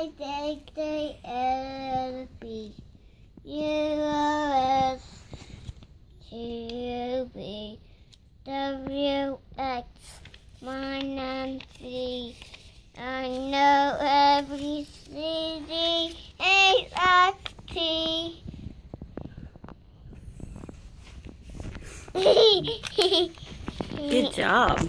A-B-C-D-E-F-G H-I-J-K-L-M-N-O-P-Q-R-S-T-U-V-W-X Y-Z. I know every C-D-A-S-T. Good job.